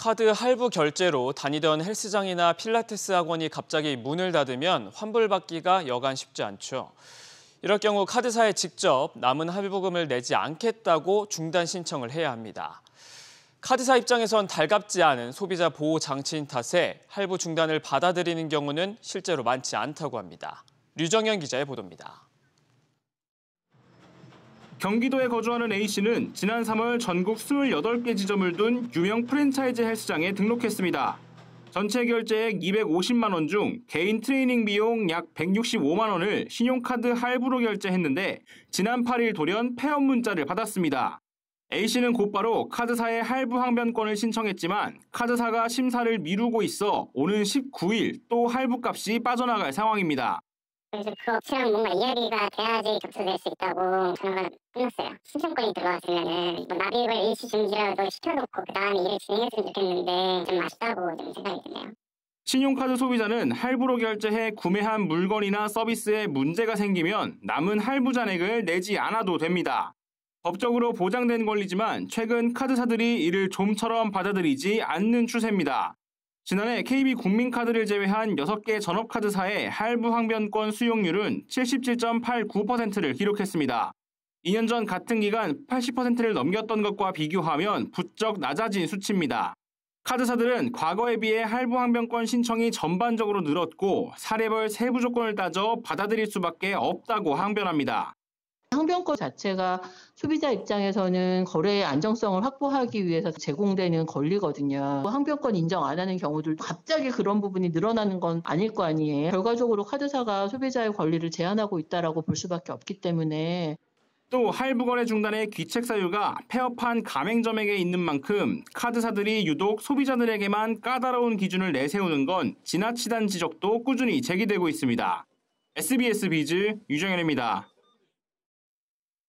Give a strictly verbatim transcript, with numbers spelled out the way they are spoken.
카드 할부 결제로 다니던 헬스장이나 필라테스 학원이 갑자기 문을 닫으면 환불받기가 여간 쉽지 않죠. 이럴 경우 카드사에 직접 남은 할부금을 내지 않겠다고 중단 신청을 해야 합니다. 카드사 입장에선 달갑지 않은 소비자 보호 장치인 탓에 할부 중단을 받아들이는 경우는 실제로 많지 않다고 합니다. 류정현 기자의 보도입니다. 경기도에 거주하는 A씨는 지난 삼월 전국 이십팔 개 지점을 둔 유명 프랜차이즈 헬스장에 등록했습니다. 전체 결제액 이백오십만 원 중 개인 트레이닝 비용 약 백육십오만 원을 신용카드 할부로 결제했는데 지난 팔 일 돌연 폐업 문자를 받았습니다. A씨는 곧바로 카드사에 할부 항변권을 신청했지만 카드사가 심사를 미루고 있어 오는 십구 일 또 할부값이 빠져나갈 상황입니다. 그래서 그 업체랑 뭔가 이야기가 돼야지 격차될 수 있다고 전화가 끝났어요. 신청권이 들어왔으면은 뭐 납입을 일시 중지라도 시켜놓고 그 다음에 일을 진행했으면 좋겠는데 좀 아쉽다고 좀 생각이 드네요. 신용카드 소비자는 할부로 결제해 구매한 물건이나 서비스에 문제가 생기면 남은 할부 잔액을 내지 않아도 됩니다. 법적으로 보장된 권리지만 최근 카드사들이 이를 좀처럼 받아들이지 않는 추세입니다. 지난해 케이비 국민카드를 제외한 여섯 개 전업카드사의 할부 항변권 수용률은 칠십칠 점 팔구 퍼센트를 기록했습니다. 이 년 전 같은 기간 팔십 퍼센트를 넘겼던 것과 비교하면 부쩍 낮아진 수치입니다. 카드사들은 과거에 비해 할부 항변권 신청이 전반적으로 늘었고 사례별 세부 조건을 따져 받아들일 수밖에 없다고 항변합니다. 항변권 자체가 소비자 입장에서는 거래의 안정성을 확보하기 위해서 제공되는 권리거든요. 항변권 인정 안 하는 경우들도 갑자기 그런 부분이 늘어나는 건 아닐 거 아니에요. 결과적으로 카드사가 소비자의 권리를 제한하고 있다라고 볼 수밖에 없기 때문에. 또 할부 거래 중단의 귀책 사유가 폐업한 가맹점에게 있는 만큼 카드사들이 유독 소비자들에게만 까다로운 기준을 내세우는 건 지나치다는 지적도 꾸준히 제기되고 있습니다. 에스비에스 비즈 유정현입니다.